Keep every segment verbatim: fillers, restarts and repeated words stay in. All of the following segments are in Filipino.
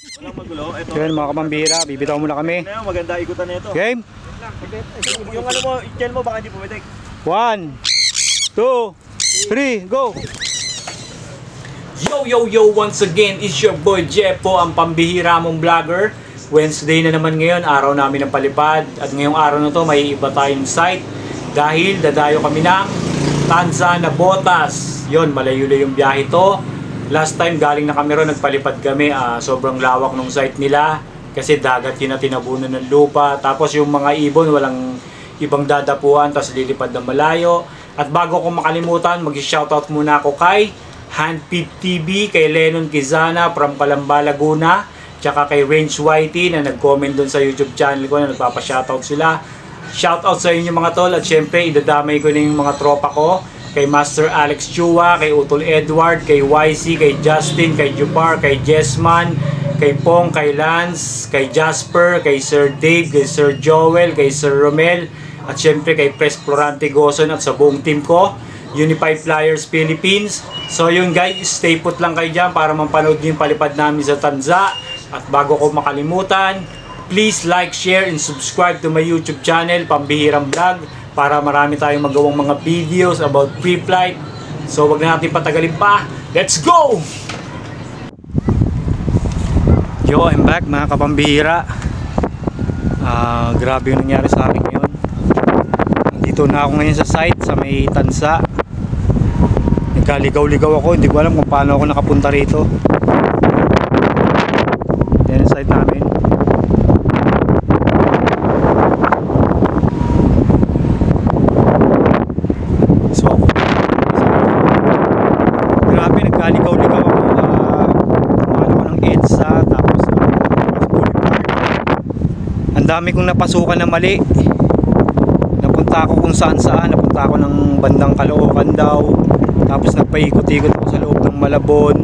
Walang magulo. Ito. Yun mga kapambira, bibitaw muna kami. Ano, maganda ikutan na ito. Game? Yung ano mo, i-gel mo baka hindi pumitik. One, two, three, go! Yo yo yo, once again, it's your boy Jeppo, ang pambihira mong vlogger. Wednesday na naman ngayon, araw namin ng palipad. At ngayong araw na to may iba tayong site dahil dadayo kami ng Tanza na Botas. Yun, malayo-layo yung biyahe to. Last time galing na kami ron, nagpalipad kami. uh, Sobrang lawak ng site nila kasi dagat yun na tinabunan ng lupa. Tapos yung mga ibon walang ibang dadapuan, tapos lilipad ng malayo. At bago ko makalimutan, mag-shoutout muna ako kay Handpid T V, kay Lennon Quizana from Calamba, Laguna, tsaka kay Range Whitey na nag-comment doon sa YouTube channel ko na nagpapa-shoutout sila. Shoutout sa inyo mga tol, at syempre idadamay ko na yung mga tropa ko, kay Master Alex Chua, kay Utol Edward, kay Y C, kay Justin, kay Jupar, kay Jessman, kay Pong, kay Lance, kay Jasper, kay Sir Dave, kay Sir Joel, kay Sir Romel, at syempre kay Pres Florante Goson at sa buong team ko, Unified Flyers Philippines. So yun guys, stay put lang kayo dyan para mapanood nyo yung palipad namin sa Tanza. At bago ko makalimutan, please like, share, and subscribe to my YouTube channel, Pambihirang Vlog, para marami tayong magawang mga videos about pre-flight. So wag na natin patagalin pa. Let's go! Yo, I'm back mga kapambihira. uh, Grabe yung nangyari sa akin ngayon. Nandito na ako ngayon sa site sa may Tanza. Nagkaligaw-ligaw ako, hindi ko alam kung paano ako nakapunta rito. Yan ang site namin. So ako, grabe, nagkaligaw-ligaw ako. uh, Kumano ko ng EDSA, tapos uh, ang dami kong napasukan na mali. Napunta ako kung saan saan, napunta ako ng bandang Caloocan daw, tapos nagpaikot-ikot ako sa loob ng Malabon.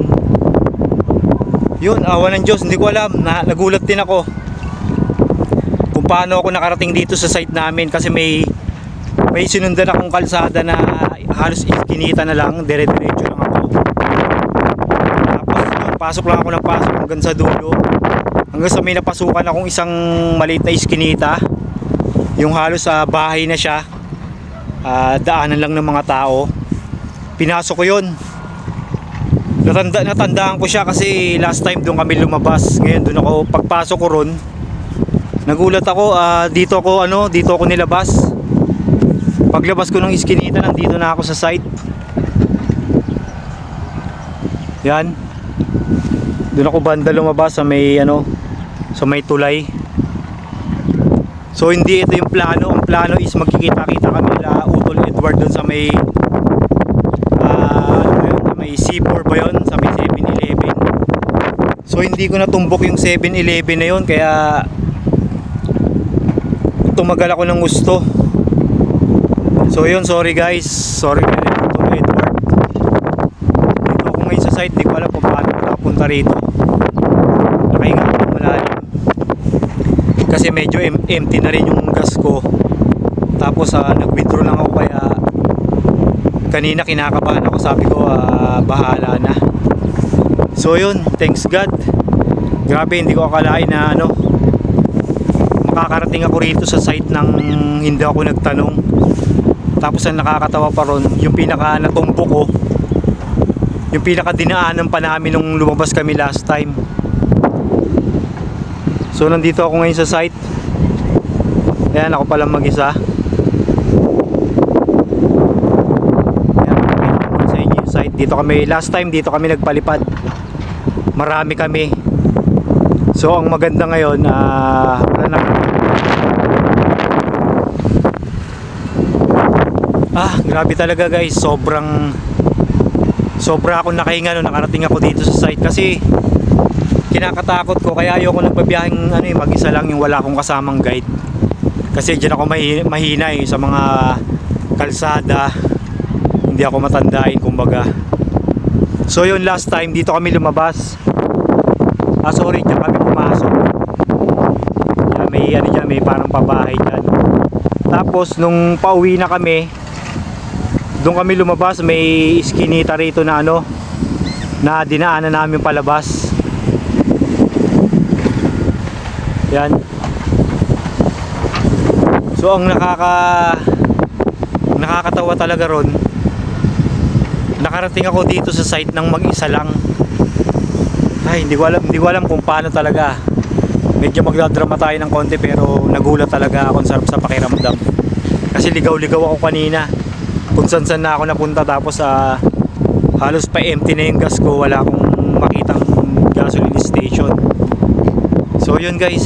Yun, awa ng Diyos, hindi ko alam, na, nagulat din ako kung paano ako nakarating dito sa site namin, kasi may may sinundan akong kalsada na halos iskinita na lang, dire-diretso lang ako. Tapos yun, pasok lang ako ng pasok hanggang sa dulo, hanggang sa may napasukan akong isang maliit na iskinita, yung halos sa bahay na siya, uh, daanan lang ng mga tao. Pinasok ko yun. Natanda, natandaan ko siya kasi last time doon kami lumabas. Ngayon doon ako, pagpasok ko ron, nagulat ako, uh, dito ako ano, dito ako nilabas. Paglabas ko ng iskinita, nandito na ako sa site. Yan. Doon ako banda lumabas sa may ano, sa may tulay. So hindi ito yung plano. Ang plano is magkikita-kita kami la Utol Edward doon sa may uh, may C four ba yun, sa may seven eleven. So hindi ko natumbok yung seven eleven na yun, kaya tumagal ako ng gusto. So yun, sorry guys, sorry kay Utol Edward. Dito ako ngayon sa site, di ko alam kung paano nakapunta rito. Nakahinga ako ng malalim kasi medyo empty na rin yung gas ko. Tapos uh, nag-withdraw lang ako, kaya kanina kinakabahan ako, sabi ko uh, bahala na. So yun, thanks God. Grabe, hindi ko akalain na ano, makakarating ako rito sa site ng hindi ako nagtanong. Tapos ang nakakatawa pa ron, yung pinaka natumpo ko, yung pinaka dinaanan pa namin nung lumabas kami last time. So nandito ako ngayon sa site. Ayan, ako palang mag-isa. Ayan, sa inyo yung site. Dito kami, last time dito kami nagpalipad. Marami kami. So ang maganda ngayon, uh, wala na. Ah, grabe talaga guys. Sobrang Sobra akong nakahinga nung nakarating ako dito sa site, kasi kinakatakot ko, kaya ayoko nagpabiyaheng ano, mag-isa lang, yung wala akong kasamang guide. Kasi diyan ako mahina, mahina eh, sa mga kalsada. Hindi ako matandain kumbaga. So yun, last time dito kami lumabas. Ah sorry, diyan kami pumasok. Diyan, may ano diyan, may parang pabahay diyan. Tapos nung pauwi na kami, doon kami lumabas, may iskinita rito na ano, na dinaanan namin palabas. Yan. So ang nakaka nakakatawa talaga ron, nakarating ako dito sa site ng mag-isa lang. Ay, hindi ko alam, hindi ko alam kung paano talaga. Medyo magdadrama tayo ng konti pero nagulat talaga ako, sarap sa pakiramdam. Kasi ligaw-ligaw ako kanina. Kung saan-saan na ako napunta tapos uh, halos pa empty na yung gas ko, wala akong makitang gasoline station. So yun guys.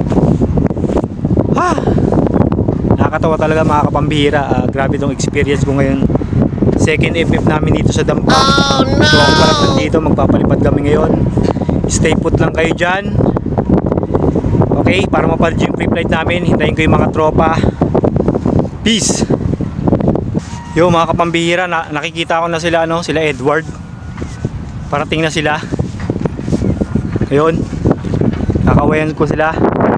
Ah! Nakakatawa talaga mga kapambihira. Uh, grabe tong experience ko ngayon. Second F F namin dito sa Dampa. Oh, no! So ang parang nandito, magpapalipad kami ngayon. Stay put lang kayo dyan. Okay, para mapalad yung free flight namin, hintayin ko yung mga tropa. Peace! Yo mga kapambihira, na, nakikita ko na sila, ano, sila Edward. Parating na sila. Ayun, kakawayan ko sila.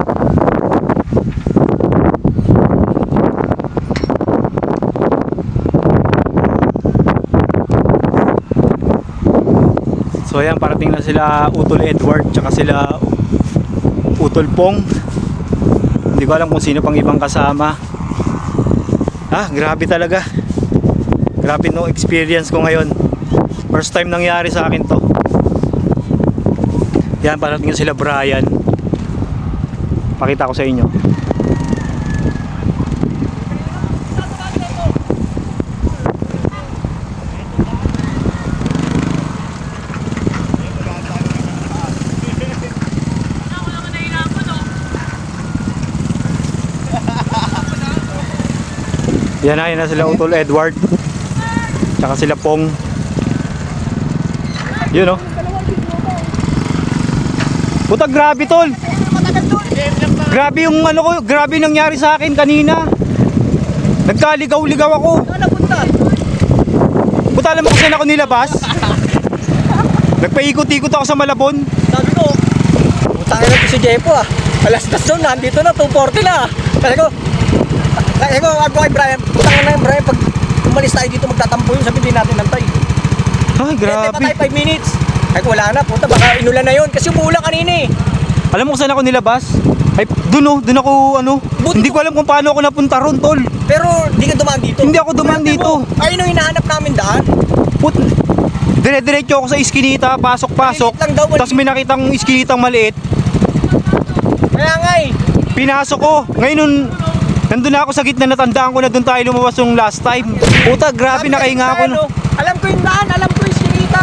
So ayan, parating na sila Utol Edward tsaka sila Utol Pong. Hindi ko alam kung sino pang ibang kasama. Ah, grabe talaga. Grabe no experience ko ngayon. First time nangyari sa akin to. Yan, parating na sila Brian. Pakita ko sa inyo. Yan na, yan na sila Utol Edward tsaka sila Pong. Yun o. Puta, grabe tol. Grabe yung ano ko, grabe nangyari sa akin kanina. Nagkaligaw-ligaw ako. Puta, alam mo kung saan ako nilabas? Nagpaikot-ikot ako sa Malabon. Sabi ko, utangin natin si Jepo ah. Alas das doon, nandito na, two forty na. Kasi ko, kasi ko, ako kay Brian, utangin na yung Brian, pag umalis tayo dito magtatampo yun, sabi hindi natin nantay. Ay, grabe. Hindi pa tayo five minutes. Ay wala na, puta, baka inulan na yun, kasi umuulan kanina eh. Alam mo kung saan ako nilabas? Ay, dun o, dun ako ano, But, hindi ko alam kung paano ako napunta ron tol. Pero hindi ka dumaan dito. Hindi ako dumaan dito. Ayun yung hinahanap namin daan. Put, dire-diretso ako sa iskinita, pasok-pasok. Maliit lang daw, maliit. Tapos may nakitang iskinitang maliit. Kaya nga eh. Pinasok ko. Ngayon nun, nandun na ako sa gitna, natandaan ko na dun tayo lumabas yung last time. Puta, grabe, Sabi nakahinga ako. ano, No? Alam ko yung daan, alam ko yung sinita.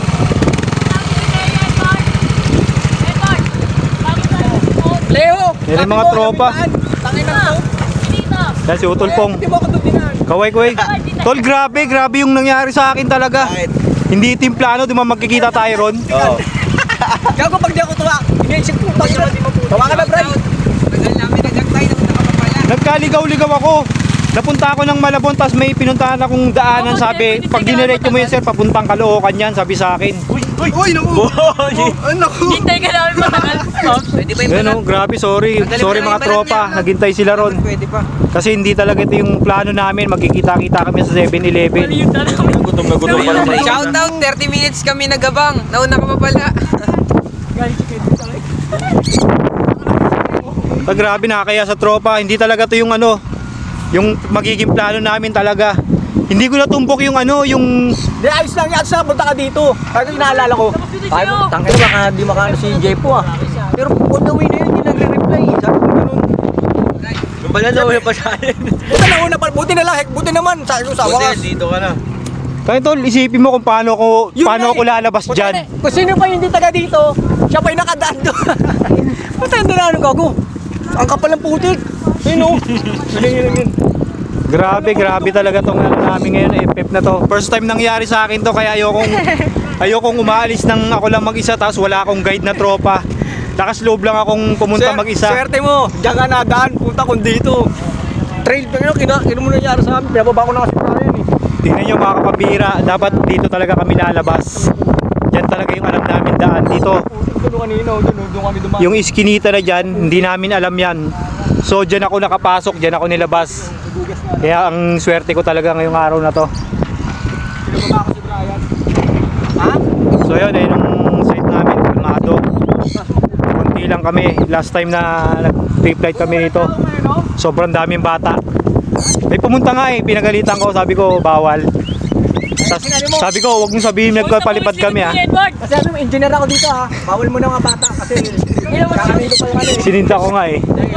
Leo! Yan yung mga tropa. Tangin na to. Yan si Utol Pong. Hindi mo ako doon dinaan. Kaway, kaway. Tol, grabe, grabe yung nangyari sa akin talaga. Hindi ito yung plano, di ba magkikita tayo ron? Oo. Gago pag di ako tuwa. Iniisip ko pag tawa ka na, Bray. Tagal namin nagagtay na nakapapala. Nagkaligaw-ligaw ako. Napunta ako ng Malabon, tapos may pinuntahan akong daanan, sabi, pag diniretso mo yun sir, papuntang Caloocan yan, sabi sa akin. Uy, uy, uy, naku. Ay, naku. Hintay ka namin matagal. Pwede ba yung Ayun, oh, grabe, sorry. Sorry mga tropa, naghintay sila ron. Pwede pa. Kasi hindi talaga ito yung plano namin, magkikita-kita kami sa seven eleven. Gutom na gutom pa naman. Shout out, thirty minutes kami nagabang. Nauna ka pa pala. Ah, grabe, nakakaya sa tropa, hindi talaga to yung ano, yung magiging plano namin talaga. Hindi ko natumbok yung ano, yung... Di, ayos lang yan. Saan punta ka dito? Kaya inaalala ko. Ay, tangin baka di makano si Jepo ah. Pero on the way na yun, hindi nagre-reply. Sabi ko ganun. Yung pala na pa siya. Buti na una pa. Buti na lang. Buti naman. Sabi ko sa wakas. Dito ka na. Kaya tol, isipin mo kung paano ko, Yun paano na ako eh. lalabas Kung dyan. sino- Kung sino pa yung hindi taga dito, siya pa yung nakadaan doon. Buti hindi na ano gago. Ang kapal ng putik. Yun o. Yun yun. Grabe, grabe talaga tong ano namin ngayon, F F na to. First time nangyari sa akin to, kaya ayokong, ayokong umaalis ng ako lang mag-isa, tapos wala akong guide na tropa. Lakas loob lang akong pumunta mag-isa. Swerte mo. Diyan ka na daan. Punta kung dito. Trail pa yun. Kina, kina mo nangyari sa amin. Pinababa ko na kasi Brian eh. Tingnan nyo mga kapabira, dapat dito talaga kami lalabas. Yan talaga yung alam namin daan dito. Doon kanina. Doon doon kami dumaan. Yung iskinita na dyan, hindi namin alam yan. So dyan ako nakapasok, dyan ako nilabas. Kaya ang swerte ko talaga ngayong araw na to. Pinababa ko si Brian. Ha? So yun, ayun yung site namin, kalmado. Kunti lang lang kami. Last time na nag-trip flight kami nito. Sobrang daming bata. May pumunta nga eh, pinagalitan ko, sabi ko bawal. Tas, sabi ko, huwag mong sabihin nagpalipad kami ha. Kasi ano, engineer ako dito ha. Bawal mo na mga bata kasi kakanilo pa yung ano eh. Sininta ko nga eh.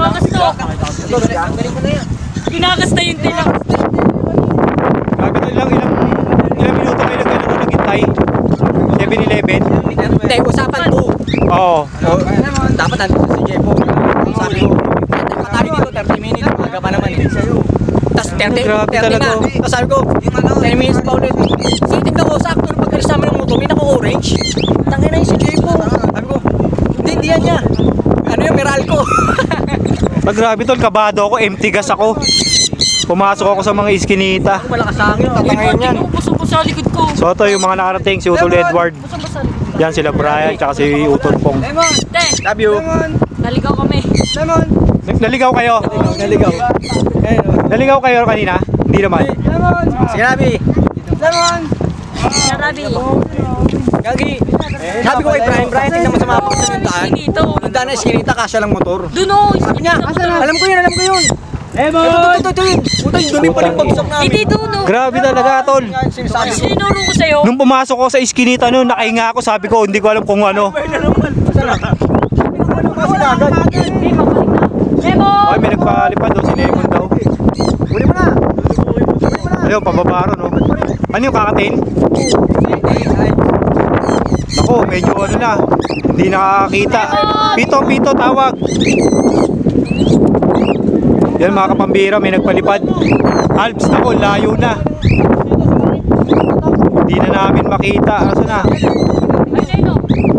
Kinakas na yung tilang. Grabe to lang, ilang, ilang minuto kayo nag ano, naghintay. seven eleven. Hindi, usapan ko. Oo. Dapat nandito si Jepo. Sabi ko, patali dito, thirty minutes. Aga pa naman eh. Tapos thirty, Grabe thirty talaga. na. Tapos sabi ko, ten minutes pa ulit. Sige, tignan ko, sakto nung pagkalis namin ng motor, may naka-orange. Tangin na yung si Jepo. Sabi ko, hindi, hindi yan niya. Ano yung Meralco? Pag grabe tol, kabado ako, empty gas ako. Pumasok ako sa mga iskinita. Malakas hangin, tatangayin yan. Puso ko sa likod ko. So ito yung mga nakarating, si Utol Edward. Puso ko sa likod. Yan sila Brian, tsaka si Utol Pong. Te, Love you. naligaw kami. Naligaw kayo? Naligaw. Naligaw kayo kanina? Hindi naman. Sige, Nabi. Narabi. Gagi. Sabi ko kay Brian, Brian, tingnan mo sa mga person yung daan. Dito. Yung daan na iskinita, kasya lang motor. Doon o. Sabi niya, alam ko yun, alam ko yun. Ito, ito, ito, yun. Puta, yung dumi pa rin bagsak namin. Hindi doon o. Grabe talaga tol. Sinasabi ko. Sinuro ko sa'yo. Nung pumasok ko sa iskinita noon, nakahinga ako, sabi ko, hindi ko alam kung ano. Kasi agad. Hindi, mabalik na. Memo! Ay, may nagpalipad daw, si Lemon daw. Huli mo na. Ayun, pababa ron, no? Ano yung kakatain? Nako, medyo ano na. Hindi nakakita. Pito, pito, tawag. Yan mga kapambira, may nagpalipad. Alps, nako, layo na. Hindi na namin makita. Asa na? Ay, sino?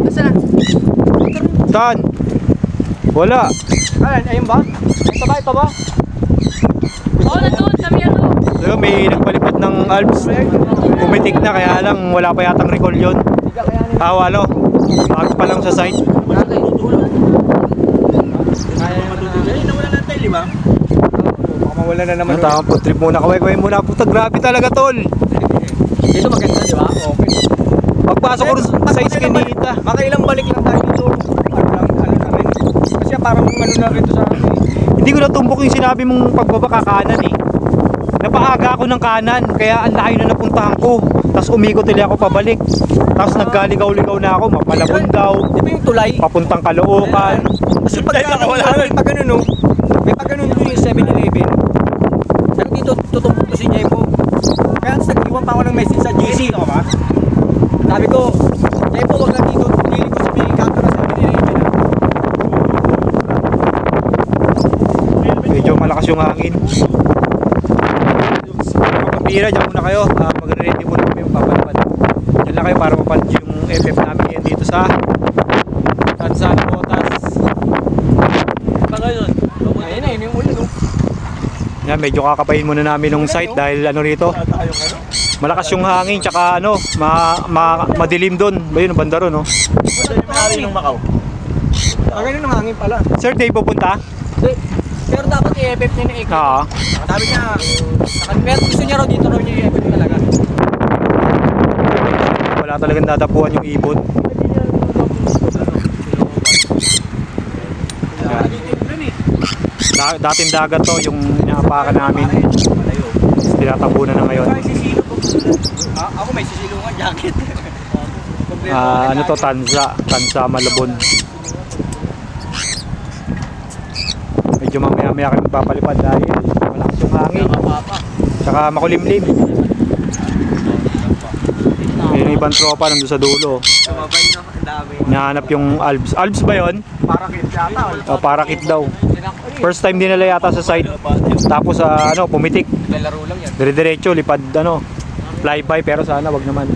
Saan? Wala. Ayun, ayun ba? Ito ba, ito ba? Oo, nandun. Sabi yan doon. So, may nagpalipad ng Alps. Pumitik na, kaya lang wala pa yatang recall yun. Ah, walo. Bago pa lang sa site. Mawala na naman. Ano, tama po, trip muna. Kaway-kaway muna. Puta, grabe talaga, tol. Dito maganda, di ba? Okay. Pagpasok ko sa iskinita. Makailang balik lang tayo dito. Ano lang, ano namin. Kasi parang ano na rito sa akin. Hindi ko natumbok yung sinabi mong pagbaba ka kanan eh. Napaaga ako ng kanan, kaya ang layo na napuntahan ko. Tapos umikot ulit ako pabalik. Tapos nagkaligaw-ligaw na ako, mapalabon daw. Di ba yung tulay? Papuntang Caloocan. Kasi pag ano, pag ano no, may pag ano dito yung seven eleven. Sabi dito, tutumbok ko si Jepo. Kaya nag-iwan pa ako ng message sa G C. Sabi ko, Jepo, wag ka dito. Lili ko sa may kanto na seven eleven. Medyo malakas yung hangin. Kapapira, dyan muna kayo. Uh, Mag-ready muna kami yung papalapad. Dyan lang kayo para mapalad yung F F namin yan dito sa Tanzania Botas. Ayun na, yun yung ulo. Yan, medyo kakapain muna namin ng site dahil ano rito. Malakas yung hangin, tsaka ano, ma, ma, madilim doon. Ba yun, banda ron, no? Ah, ganun ang hangin pala. Sir, Dave pupunta? Pero dapat i-F F niya na ikot. Oo. Sabi niya, pero gusto niya raw dito raw niya i-F F talaga. Wala talagang dadapuan yung ibon. Da dating dagat to, yung inapakan namin. Tinatabunan na ngayon. Ah, ako may sisilungan jacket. Ah, ano to, Tanza. Tanza, Malabon. Medyo mamaya-maya kami magpapalipad dahil malakas yung hangin. Tsaka makulimlim. May ibang tropa nandun sa dulo. Tumabay na, ang dami. Hinahanap yung Alps. Alps ba yun? Parakit yata. O, parakit daw. First time din nila yata sa side. Tapos sa ano, pumitik. Lalaro lang yan. Dire-diretso, lipad ano, flyby, pero sana wag naman.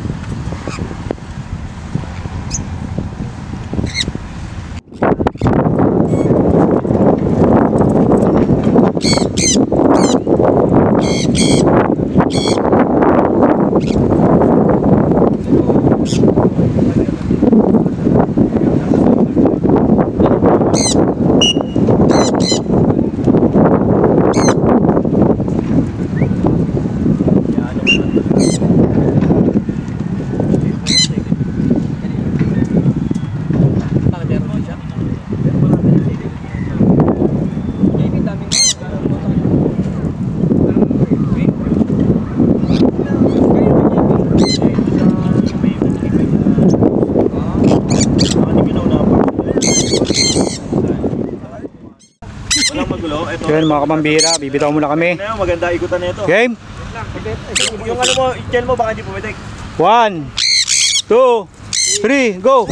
magulo. Ito. Yun mga kapambira, bibitaw muna kami. Ano, maganda ikutan na ito. Game? Yung ano mo, i-chain mo, baka hindi pumitik. One, two, three, go!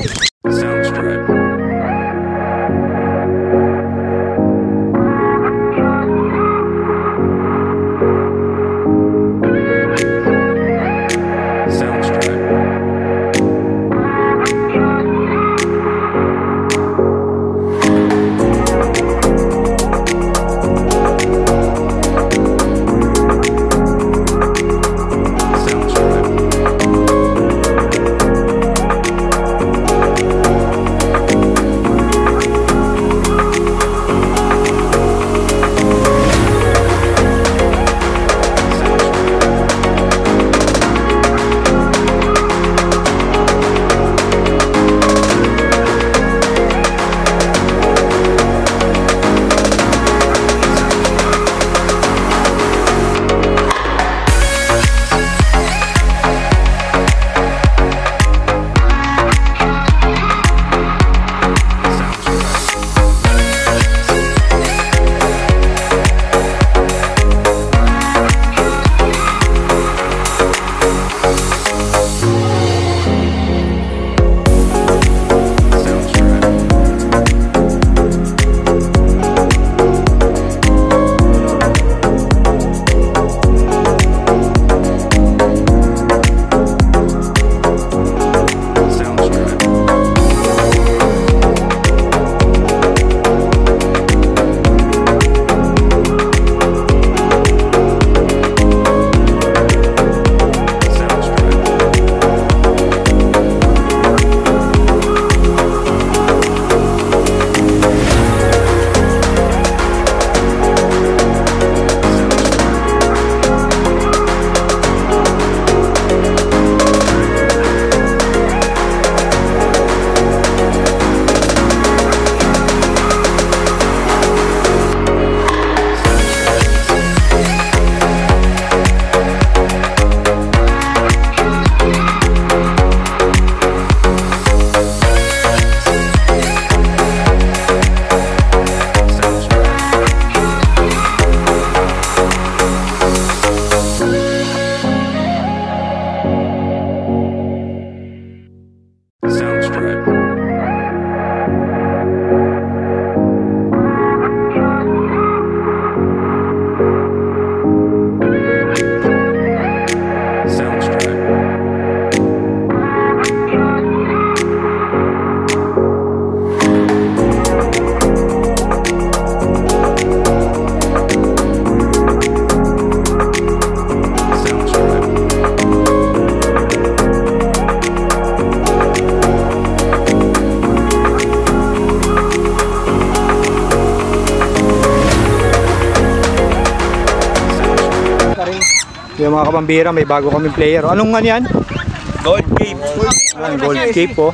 Yung mga kapambira, may bago kaming player. Anong nga yan? Gold Cape. Ang Gold Cape po.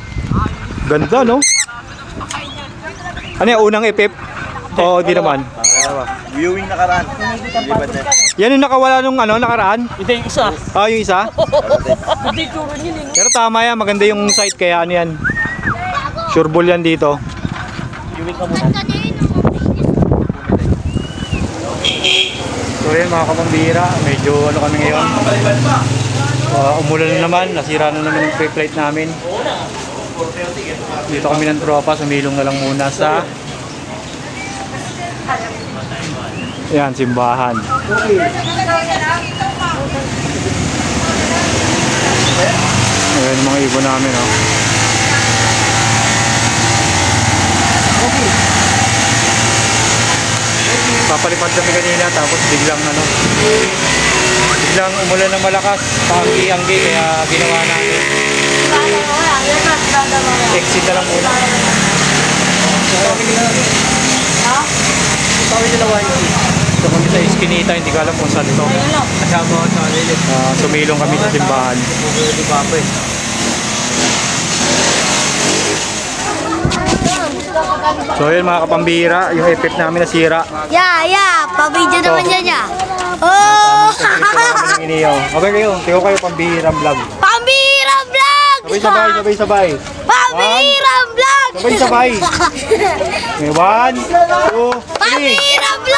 Ganda, no? Ano yung unang epip? Oo, di naman. Viewing nakaraan. Lipat na. Yan yung nakawala nung ano, nakaraan? Hindi, yung isa. Ah, yung isa? Hindi, turo niya. Pero tama yan, maganda yung site kaya ano yan. Sure ball yan dito. Viewing ka muna. So yan mga kapambira, medyo ano kami ngayon. Uh, umulan na naman, nasira na naman yung pre-flight namin. Dito kami ng tropa, sumilong na lang muna sa yan, simbahan. Ayan mga ibon namin, oh. Papalipad kami kanina tapos biglang ano biglang umulan ng malakas, panggi-anggi, kaya ginawa namin exit na lang muna. Ito kami sa Eskinita, hindi ko alam kung saan ito. Uh, sumilong kami sa simbahan. So yun mga kapambira, yung epip namin nasira. Yeah, yeah, pabidyo naman dyan ya. Oh! Okay kayo, tiyo kayo pambihirang vlog. Pambihirang vlog! Sabay sabay, sabay sabay. Pambihirang vlog! Sabay sabay. Okay, one, two, three. Pambihirang vlog!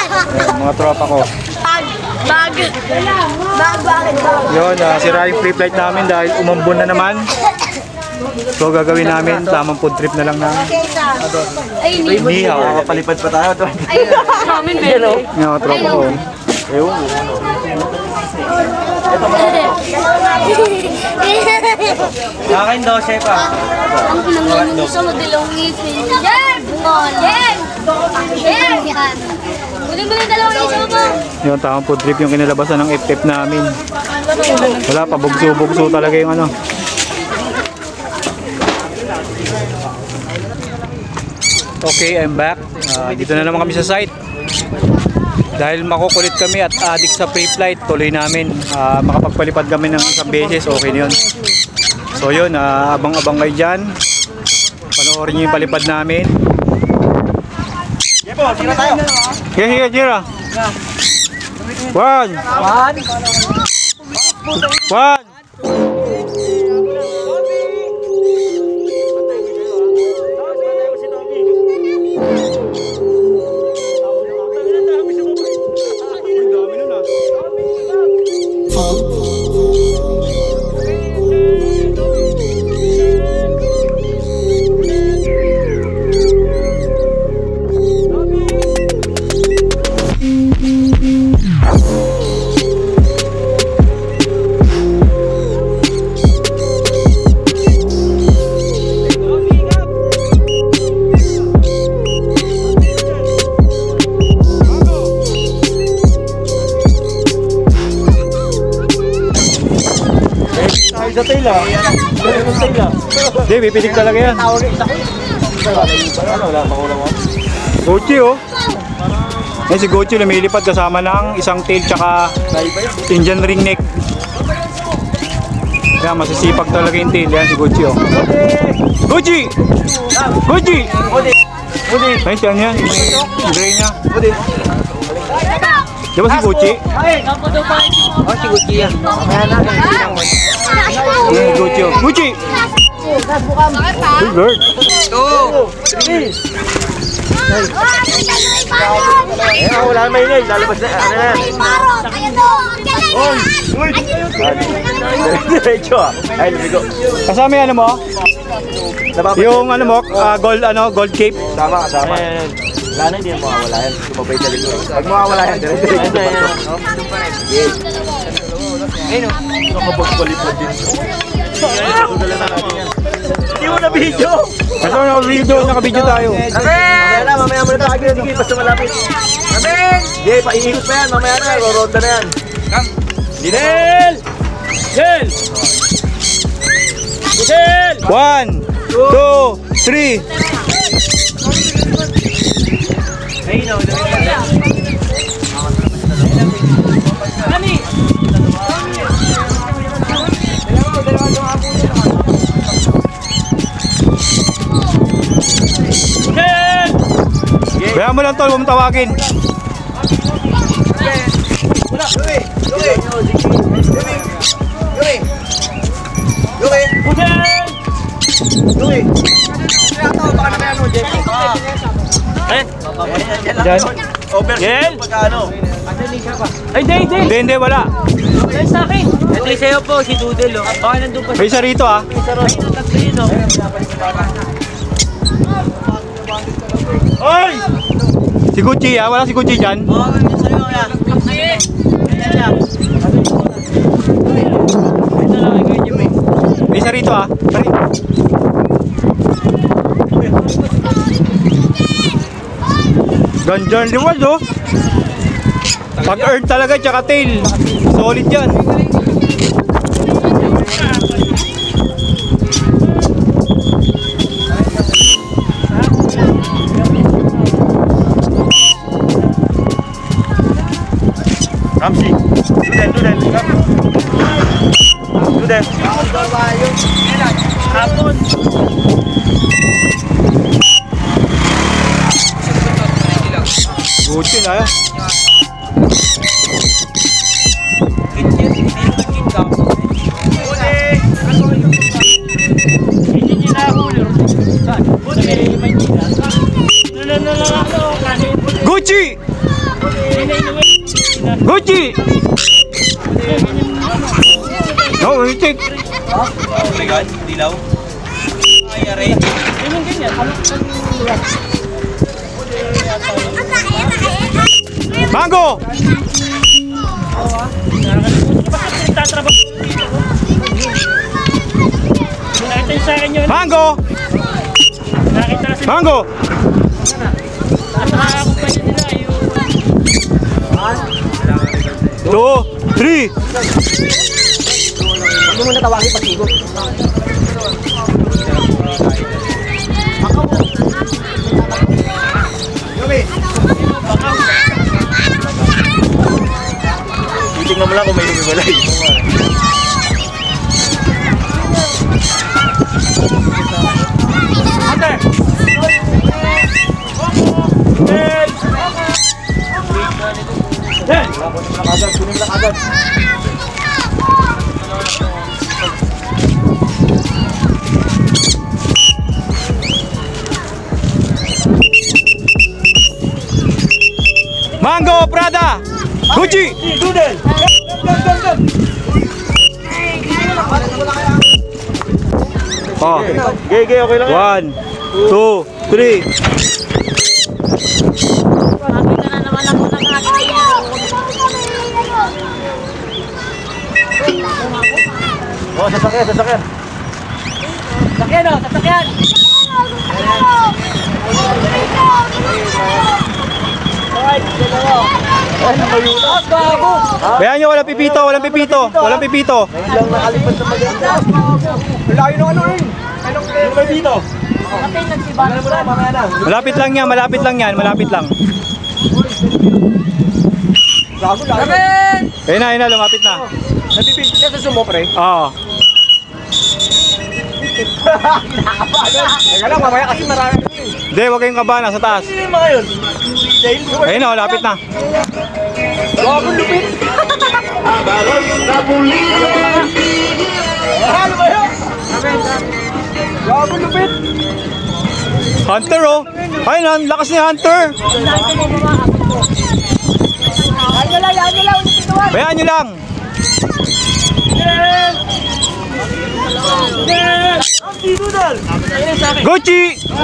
Ayan, mga tropa ko. Bag. Bag. Bag, bakit bag? Yun, uh, sira yung free flight namin dahil umambon na naman. So gagawin namin, tamang food trip na lang na Ay, ni. nihaw. Makapalipad pa tayo. Ay, namin, meron. Yung mga tropa ko. Ewan mo. Kakain daw, chef ah. Ang pinangyayon gusto mo dalawang ngipin. Yan! Bungol. Yan! Yan! Yan! Muli-muli dalawang ngipin mo. Yung tamang food trip yung kinalabasan ng F F namin. Wala pa, bugso-bugso talaga yung ano. Okay, I'm back. Uh, dito na naman kami sa site. Dahil makukulit kami at addict sa free flight, tuloy namin. Uh, makapagpalipad kami ng isang beses, okay na yun. So yun, uh, abang-abang kayo dyan. Panoorin nyo yung palipad namin. Jepo, tira tayo. Sige, sige, tira. One. One. Sa tail ah. Sa tail ah. Hindi, pipitik talaga yan. Ano, wala makulang mo? Gucci oh. Yan si Gucci lumilipad kasama ng isang tail tsaka Indian ring neck. Yan, masisipag talaga yung tail. Yan si Gucci oh. Gucci! Gucci! Nice yan yan. Yung gray niya. Di ba si Gucci? Oh, si Gucci yan. Yan si Gucci oh. Gucci! Good bird. Two. Eh, wala na maingay. Lalabas na. Ano na? Uy! Uy! Diretso ah. Ay, lumigo. Kasama yung ano mo? Yung ano mo, ah, gold ano, gold cape. Tama, tama. Wala na, hindi yan mawawala yan. Sumabay sa likod. Pag mawawala yan, diretso pa ito. Yes. Ayun o. Nakapagpalipad din. Hindi mo na video! Kasi naka-video, naka-video tayo. Mamaya na, mamaya mo na tayo. Sige, basta malapit. Amen! Sige, paiikot pa yan. Mamaya na, roronda na yan. Dinel! Del! Del! One, two, three. Kaya mo lang tol, huwag mong tawagin. Diyan. Overseas yung pagkano. Ay, hindi, hindi! Hindi, hindi, wala. Ay, sa akin! Ito yung sa'yo po, si Doodle oh. Baka nandun pa May isa rito ah. siya. Oy! Si Gucci ah, wala si Gucci dyan. Oo, nandun sa'yo yan. Ayan lang. Ito lang, ikaw yung Jimmy. May isa rito ah. Pari. Ganjan reward oh. Pag-earn talaga tsaka tail. Solid yan. Ramsey, do that, do that. Do that. Hapon. Gucci na yan. Gucci! Gucci! No, itik. Mango! Mango! Mango! Two, three. Huwag mo muna tawagin pag-ikot. Titignan mo lang kung may lumiwalay. Mango, Prada, Gucci. Oh, Gay, gay, okay lang yan. one, two, three. Oh, sasakyan, sasakyan. Sasakyan o, sasakyan! Bayan nyo, walang pipito, walang pipito, walang pipito. Ngayon lang nakalipad sa maganda. Layo na ano rin! Ano ba dito? Ano mo na, mamaya na. Malapit lang yan, malapit lang yan, malapit lang. Gago, layo. Ayun na, ayun na, lumapit na. Napipigil niya sa sumo, pre. Oo. Teka lang, mamaya kasi marami. Hindi, huwag kayong kabana sa taas. Sino yung mga yun? Ayun na, malapit na. Gago, lupit! Ano ba yun? Gago, lupit! Hunter oh. Ayun na, lakas ni Hunter. Yan nyo lang, yan nyo lang, ulit ituwan! Bayan nyo lang. Gucci!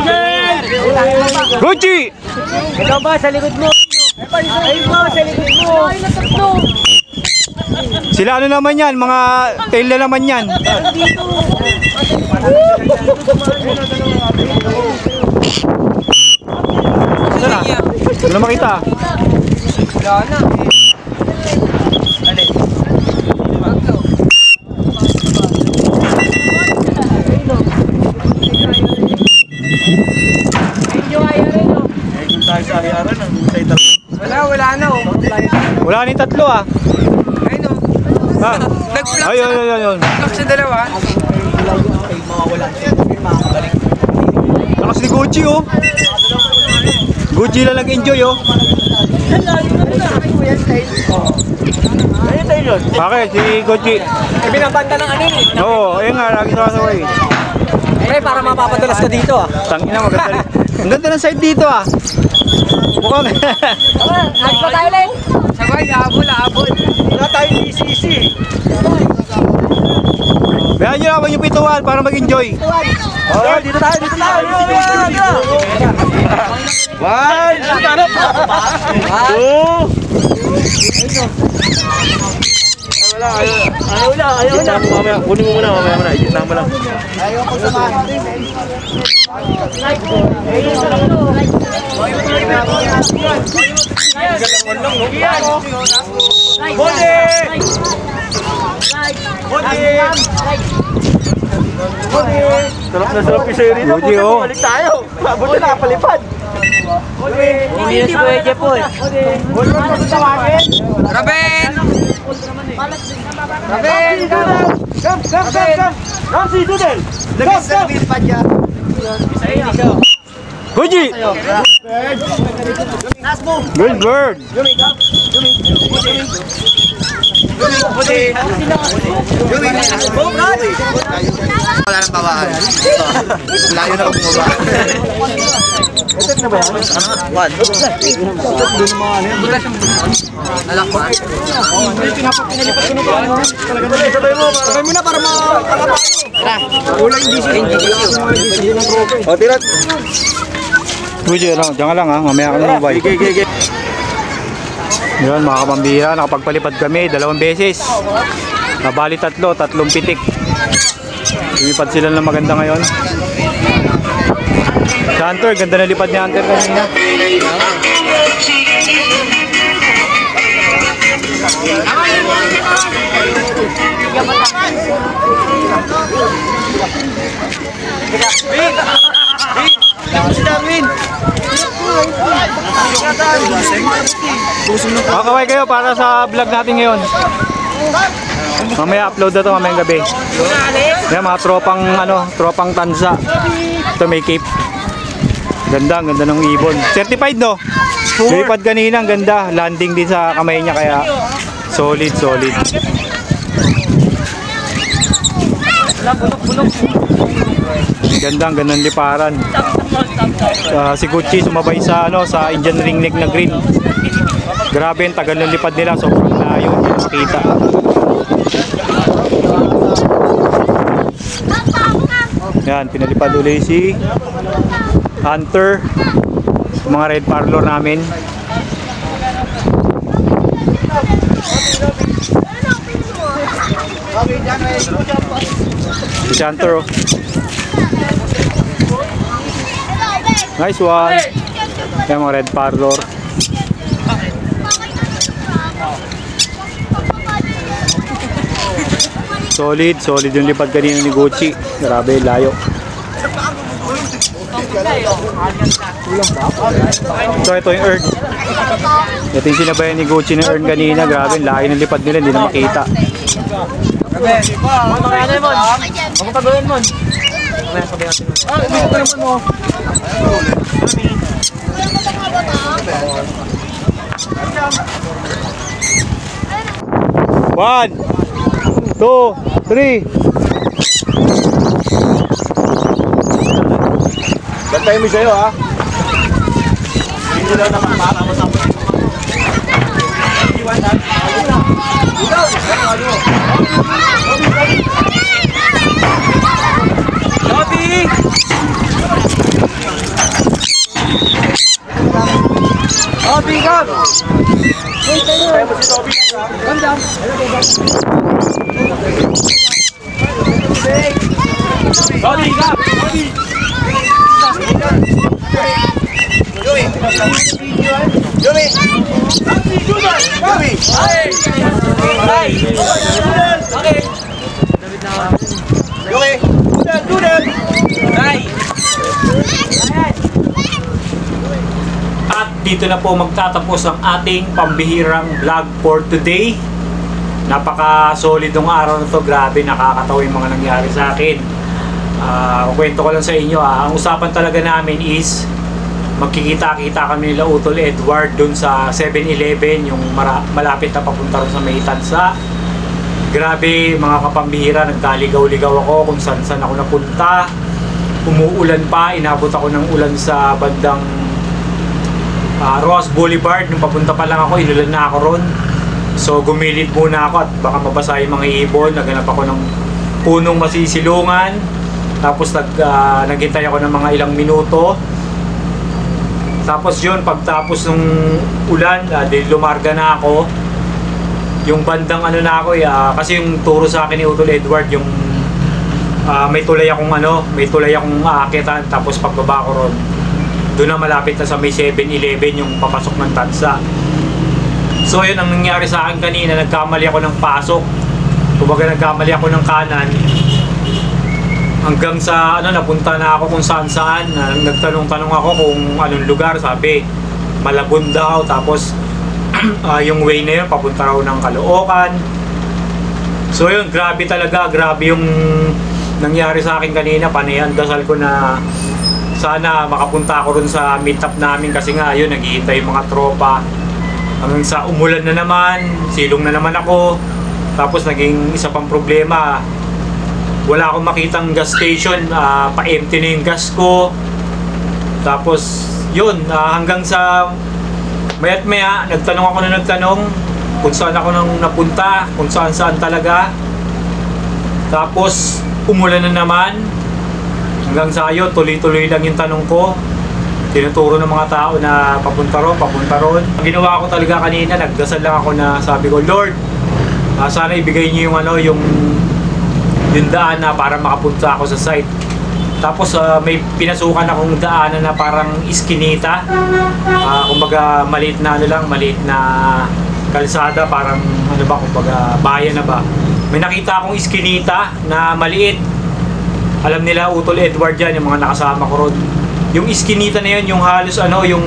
Gucci! Ikaw ba, sa likod mo? Ayun mo, sa likod mo! Sila ano naman yan, mga tail na naman yan. Ito na. Ito na makita. Wala na. Sa ariaran, ang husay talaga. Wala, wala na oh. Wala ni tatlo ah. Ayun oh. Ha? Nag-vlog Ayun, ayun, ayun, ayun. sa dalawa. Lakas ni Gucci oh. Gucci lang nag-enjoy oh. Ayun tayo yun. Bakit? Si Gucci. Eh, binabanda ng ano eh. Oo, ayun nga, lagi sa kasaway. Pre, para mapapadalas ka dito ah. Tangina, maganda rin. Ang ganda ng side dito ah. Mukhang. Hag pa tayo ulit. Sabay, abol, abol. Wala tayong D C C. Bayan nyo naman yung pituan para mag-enjoy. Oh, dito tayo, dito tayo. One, two. Ay, wala, ayaw, ayaw na, ayaw na. Mamaya, kunin mo muna, mamaya muna. Igit mo lang. Ayaw ko samahan. Bode! Bode! Sarap na sarap yung sa'yo rito. Bode, oh. Balik tayo. Buti na, palipad. Hindi na si Kuya Jeff po eh. Raben! Raben! Come, come, come, come. Come, si Dudel. Come, come. Gucci! Good bird! Wala nang bawaan. Layo na ako bumaba. One. Alak ba? Sabay mo na para makakapalo. Wala yung D C. O, tira. Video lang, diyan ka lang ha, mamaya ka na mabay. Gigi, gigi. Yun mga kapambira, nakapagpalipad kami dalawang beses. Nabali tatlo, tatlong pitik. Lumipad sila ng maganda ngayon. Si Hunter, ganda na lipad ni Hunter kanina. Makakaway kayo para sa vlog natin ngayon. Mamaya upload na to mamayang gabi. Yan mga tropang ano, tropang tansa. Ito may cape. Ganda, ang ganda ng ibon. Certified no? Lipad kanina, ang ganda. Landing din sa kamay niya kaya solid, solid. Ganda, ang gandang liparan. Uh, si Gucci sumabay sa ano sa Indian ringneck na green. Grabe ang tagal ng lipad nila, sobrang layo, hindi makita. Yan, pinalipad ulit si Hunter, mga red parlor namin. Si Hunter oh. Nice one. Yan mga red parlor. Solid, solid yung lipad kanina ni Gucci. Grabe, layo. So ito yung Earn. Ito yung sinabayan ni Gucci ng Earn kanina. Grabe, layo ng lipad nila, hindi na makita. One, two, three. Bantay mo sa'yo ha. Hindi lang naman makakama sa mga. Toby! Toby, go! Kaya mo si Toby na ha. Ganda! Toby, go! Toby! Joey! Joey! Joey! Hey! Hey! Okay! Joey! Do that! Hey! At dito na po magtatapos ang ating pambihirang vlog for today. Napaka-solid ng araw na to. Grabe, nakakatawa yung mga nangyari sa akin. Uh, kwento ko lang sa inyo. Ah. Ang usapan talaga namin is magkikita-kita kami nila Utol Edward dun sa seven eleven, yung malapit na papunta rin sa may Tansa. Grabe mga kapambihira, nagkaligaw-ligaw ako kung saan-saan ako napunta. Umuulan pa, inabot ako ng ulan sa bandang uh, Ross Boulevard. Nung papunta pa lang ako, inulan na ako ron. So gumilid muna ako at baka mabasa yung mga ibon. Naghanap ako ng punong masisilungan. Tapos nag, uh, naghintay ako ng mga ilang minuto. Tapos yun, pagtapos ng ulan, uh, di lumarga na ako. Yung bandang ano na ako, uh, kasi yung turo sa akin ni Utol Edward, yung uh, may tulay akong ano, may tulay akong aakitan, tapos pagbaba ko ron, doon na malapit na sa may seven eleven yung papasok ng Tansa. So yun ang nangyari sa akin kanina, nagkamali ako ng pasok. Kumbaga nagkamali ako ng kanan. Hanggang sa ano, napunta na ako kung saan saan. Nagtanong-tanong ako kung anong lugar. Sabi, Malabon daw. Tapos uh, yung way na yun, papunta raw ng Caloocan. So yun, grabe talaga. Grabe yung nangyari sa akin kanina. Panay ang dasal ko na sana makapunta ako rin sa meetup namin. Kasi nga yun, naghihintay yung mga tropa. Hanggang sa umulan na naman, silong na naman ako. Tapos naging isa pang problema, wala akong makitang gas station, uh, pa-empty na yung gas ko. Tapos yun, uh, hanggang sa maya't maya, nagtanong ako na nagtanong kung saan ako nang napunta, kung saan saan talaga. Tapos umulan na naman. Hanggang sa yun, tuloy-tuloy lang yung tanong ko. Tinuturo ng mga tao na papunta ron, papunta ron. Ang ginawa ko talaga kanina, nagdasal lang ako na sabi ko, Lord, uh, sana ibigay niyo yung ano, yung yung daan na para makapunta ako sa site. Tapos uh, may pinasukan akong daanan na parang iskinita. Uh, kumbaga maliit na ano lang, maliit na kalsada, parang ano ba, kumbaga bayan na ba. May nakita akong iskinita na maliit. Alam nila Utol Edward yan, yung mga nakasama ko ron. Yung iskinita na yun, yung halos ano, yung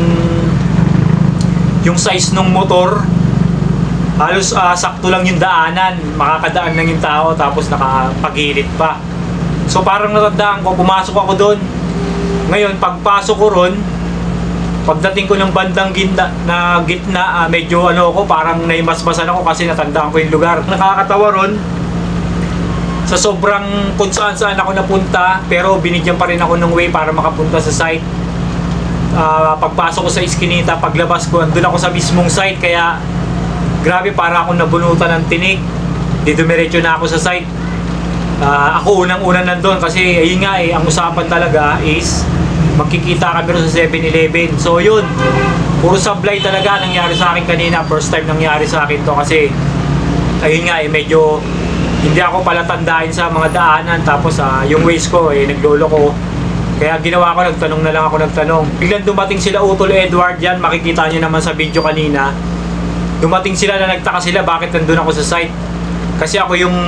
yung size ng motor, halos uh, sakto lang yung daanan, makakadaan lang yung tao, tapos nakapagilid pa. So parang natandaan ko, pumasok ako doon. Ngayon, pagpasok ko ron, pagdating ko ng bandang gitna, na gitna, uh, medyo ano ako, parang naimasmasan ako kasi natandaan ko yung lugar. Nakakatawa ron, sa sobrang kung saan saan ako napunta, pero binigyan pa rin ako ng way para makapunta sa site. Uh, pagpasok ko sa iskinita, paglabas ko, andun ako sa mismong site, kaya grabe, para ako nabunutan ng tinik. Di dumiretso na ako sa site. Uh, ako unang-una nandun kasi ayun nga eh, ang usapan talaga is magkikita kami sa seven eleven. So yun, puro sablay talaga nangyari sa akin kanina. First time nangyari sa akin to kasi ayun nga eh, medyo hindi ako pala tandain sa mga daanan, tapos uh, yung ways ko eh naglolo ko. Kaya ginawa ko, nagtanong na lang ako nagtanong. Biglang dumating sila Utol Edward yan, makikita nyo naman sa video kanina. Dumating sila na nagtaka sila bakit nandun ako sa site. Kasi ako yung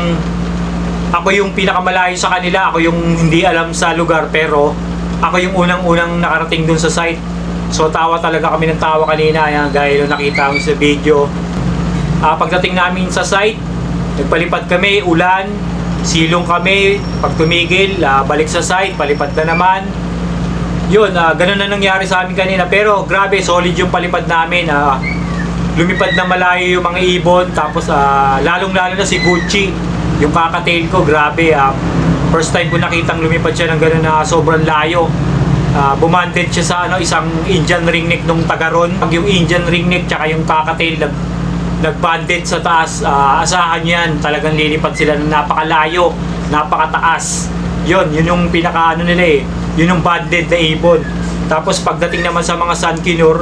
ako yung pinakamalayo sa kanila, ako yung hindi alam sa lugar, pero ako yung unang-unang nakarating dun sa site. So tawa talaga kami ng tawa kanina, yan, gaya nung nakita ko sa video. Uh, pagdating namin sa site, nagpalipad kami, ulan, silong kami. Pag tumigil, uh, balik sa site, palipad na naman. Yun, uh, ganun na nangyari sa amin kanina. Pero grabe, solid yung palipad namin. Uh, lumipad na malayo yung mga ibon. Tapos uh, lalong-lalo na si Gucci, yung kakatail ko, grabe. Uh, first time ko nakitang lumipad siya ng ganun na sobrang layo. Uh, bumanded siya sa ano, isang Indian ringneck nung tagaron. Pag yung Indian ringneck tsaka yung kakatail nag nagbanded sa taas, uh, asahan yan, talagang lilipad sila ng napakalayo, napakataas. Yun, yun yung pinaka ano nila eh, yun yung banded na ibon. Tapos pagdating naman sa mga Sunkinur,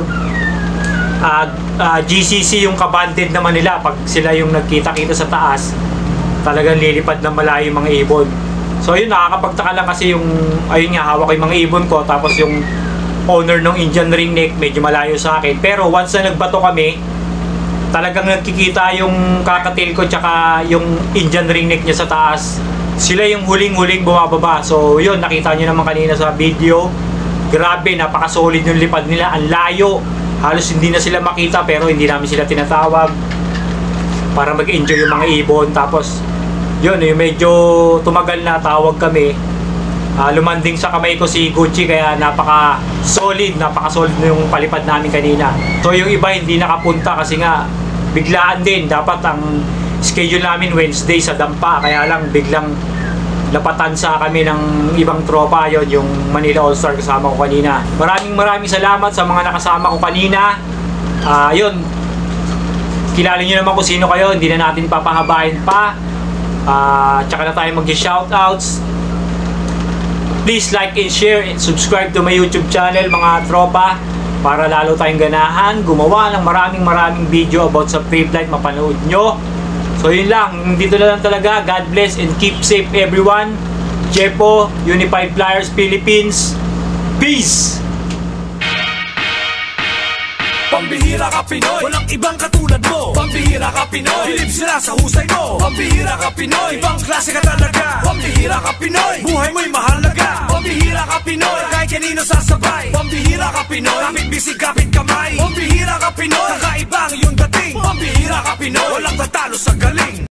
uh, uh, G C C yung kabanded naman nila. Pag sila yung nagkita-kita sa taas, talagang lilipad ng malayo yung mga ibon. So yun, nakakapagtaka lang kasi yung, ayun nga, hawak ko yung mga ibon ko, tapos yung owner ng Indian ringneck medyo malayo sa akin. Pero once na nagbato kami, talagang nagkikita yung kakatail ko tsaka yung Indian ringneck niya sa taas. Sila yung huling-huling bumababa. So yun, nakita nyo naman kanina sa video. Grabe, napaka-solid yung lipad nila. Ang layo. Halos hindi na sila makita, pero hindi namin sila tinatawag para mag-enjoy yung mga ibon. Tapos yun, yung medyo tumagal na tawag kami. Uh, lumanding sa kamay ko si Gucci, kaya napaka-solid, napaka-solid yung palipad namin kanina. So yung iba hindi nakapunta kasi nga biglaan din. Dapat ang schedule namin Wednesday sa Dampa, kaya lang biglang napatan sa kami ng ibang tropa, yon yung Manila All-Star kasama ko kanina. Maraming maraming salamat sa mga nakasama ko kanina. Uh, yun, kilala nyo naman kung sino kayo, hindi na natin papahabain pa. Uh, tsaka na tayo mag-shoutouts. Please like and share and subscribe to my YouTube channel, mga tropa, para lalo tayong ganahan gumawa ng maraming maraming video about sa Freeflight, mapanood nyo. So yun lang, dito na lang talaga. God bless and keep safe everyone. Jepo, Unified Flyers Philippines. Peace! Pambihira ka Pinoy, walang ibang katulad mo. Pambihira ka Pinoy, bilib sila sa husay mo. Pambihira ka Pinoy, ibang klase ka talaga. Pambihira ka Pinoy, buhay mo'y mahalaga. Pambihira ka Pinoy, kahit kanino sasabay. Pambihira ka Pinoy, kapit bisig kapit kamay. Pambihira ka Pinoy, kakaibang iyong dating. Pambihira ka Pinoy, walang tatalo sa galing.